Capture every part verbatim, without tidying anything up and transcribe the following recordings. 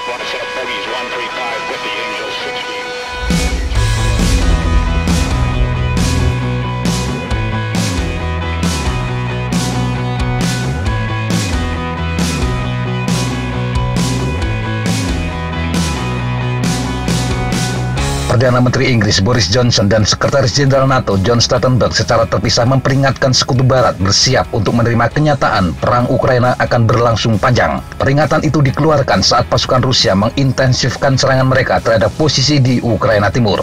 want to set bogeys one three five with the Angels sixteen. Perdana Menteri Inggris Boris Johnson dan Sekretaris Jenderal NATO John Stoltenberg secara terpisah memperingatkan Sekutu Barat bersiap untuk menerima kenyataan perang Ukraina akan berlangsung panjang. Peringatan itu dikeluarkan saat pasukan Rusia mengintensifkan serangan mereka terhadap posisi di Ukraina Timur.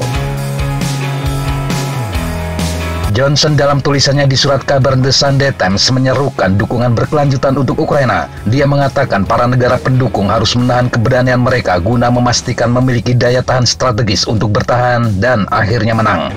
Johnson dalam tulisannya di surat kabar The Sunday Times menyerukan dukungan berkelanjutan untuk Ukraina. Dia mengatakan para negara pendukung harus menahan keberanian mereka guna memastikan memiliki daya tahan strategis untuk bertahan dan akhirnya menang.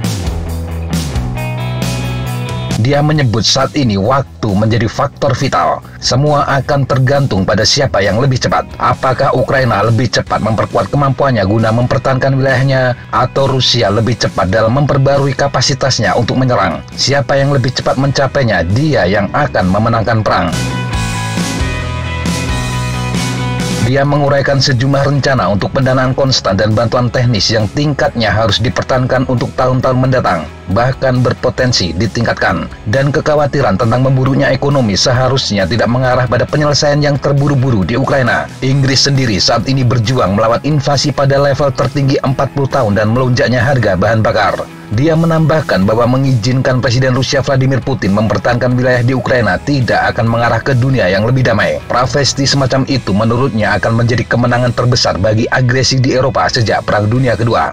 Dia menyebut saat ini waktu menjadi faktor vital. Semua akan tergantung pada siapa yang lebih cepat. Apakah Ukraina lebih cepat memperkuat kemampuannya guna mempertahankan wilayahnya, atau Rusia lebih cepat dalam memperbarui kapasitasnya untuk menyerang? Siapa yang lebih cepat mencapainya, dia yang akan memenangkan perang. Dia menguraikan sejumlah rencana untuk pendanaan konstan dan bantuan teknis yang tingkatnya harus dipertahankan untuk tahun-tahun mendatang, bahkan berpotensi ditingkatkan. Dan kekhawatiran tentang memburuknya ekonomi seharusnya tidak mengarah pada penyelesaian yang terburu-buru di Ukraina. Inggris sendiri saat ini berjuang melawan invasi pada level tertinggi empat puluh tahun dan melonjaknya harga bahan bakar. Dia menambahkan bahwa mengizinkan Presiden Rusia Vladimir Putin mempertahankan wilayah di Ukraina tidak akan mengarah ke dunia yang lebih damai. Prasasti semacam itu menurutnya akan menjadi kemenangan terbesar bagi agresi di Eropa sejak Perang Dunia Kedua.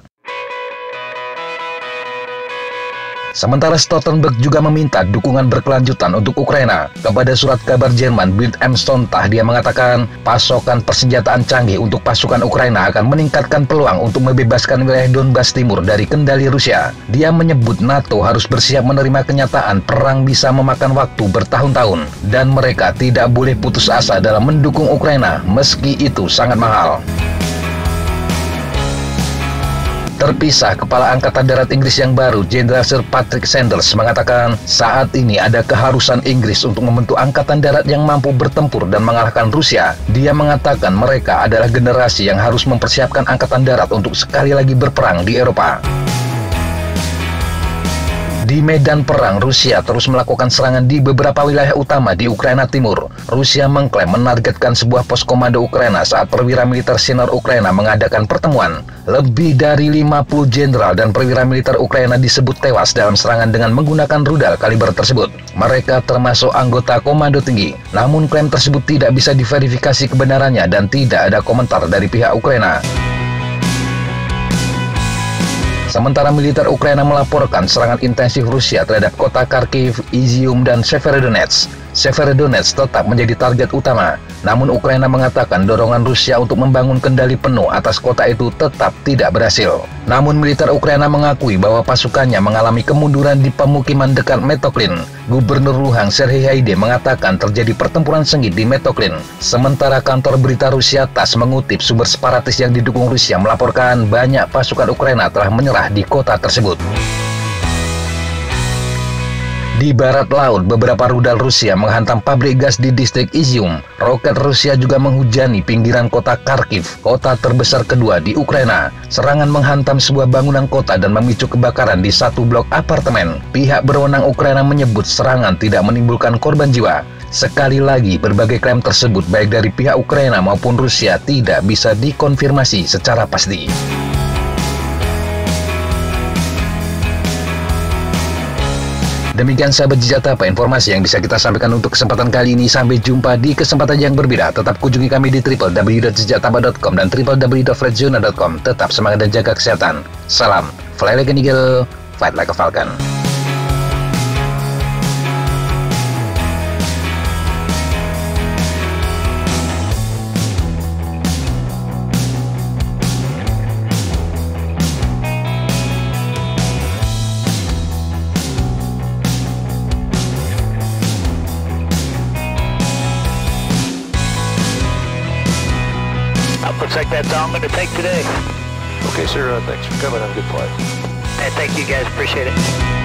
Sementara Stoltenberg juga meminta dukungan berkelanjutan untuk Ukraina. Kepada surat kabar Jerman Bild am Sonntag, dia mengatakan pasokan persenjataan canggih untuk pasukan Ukraina akan meningkatkan peluang untuk membebaskan wilayah Donbas Timur dari kendali Rusia. Dia menyebut NATO harus bersiap menerima kenyataan perang bisa memakan waktu bertahun-tahun, dan mereka tidak boleh putus asa dalam mendukung Ukraina meski itu sangat mahal. Terpisah, Kepala Angkatan Darat Inggris yang baru, Jenderal Sir Patrick Sanders, mengatakan saat ini ada keharusan Inggris untuk membentuk angkatan darat yang mampu bertempur dan mengalahkan Rusia. Dia mengatakan mereka adalah generasi yang harus mempersiapkan angkatan darat untuk sekali lagi berperang di Eropa. Di medan perang, Rusia terus melakukan serangan di beberapa wilayah utama di Ukraina Timur. Rusia mengklaim menargetkan sebuah pos komando Ukraina saat perwira militer senior Ukraina mengadakan pertemuan. Lebih dari lima puluh jenderal dan perwira militer Ukraina disebut tewas dalam serangan dengan menggunakan rudal kaliber tersebut. Mereka termasuk anggota komando tinggi. Namun klaim tersebut tidak bisa diverifikasi kebenarannya dan tidak ada komentar dari pihak Ukraina. Sementara militer Ukraina melaporkan serangan intensif Rusia terhadap kota Kharkiv, Izium, dan Severodonetsk. Severodonetsk tetap menjadi target utama, namun Ukraina mengatakan dorongan Rusia untuk membangun kendali penuh atas kota itu tetap tidak berhasil. Namun militer Ukraina mengakui bahwa pasukannya mengalami kemunduran di pemukiman dekat Metoklin. Gubernur Luhansk Serhiy Haidai mengatakan terjadi pertempuran sengit di Metoklin. Sementara kantor berita Rusia TASS mengutip sumber separatis yang didukung Rusia melaporkan banyak pasukan Ukraina telah menyerah di kota tersebut. Di barat laut, beberapa rudal Rusia menghantam pabrik gas di distrik Izium. Roket Rusia juga menghujani pinggiran kota Kharkiv, kota terbesar kedua di Ukraina. Serangan menghantam sebuah bangunan kota dan memicu kebakaran di satu blok apartemen. Pihak berwenang Ukraina menyebut serangan tidak menimbulkan korban jiwa. Sekali lagi, berbagai klaim tersebut baik dari pihak Ukraina maupun Rusia tidak bisa dikonfirmasi secara pasti. Demikian sahabat Jejatapa, informasi yang bisa kita sampaikan untuk kesempatan kali ini. Sampai jumpa di kesempatan yang berbeda. Tetap kunjungi kami di w w w dot jejatapa dot com dan w w w dot fredzona dot com. Tetap semangat dan jaga kesehatan. Salam, fly like an eagle, fight like a falcon. Looks like that's all I'm going to take today. Okay, sir. Uh, thanks for coming. Have a good flight. Hey, thank you guys. Appreciate it.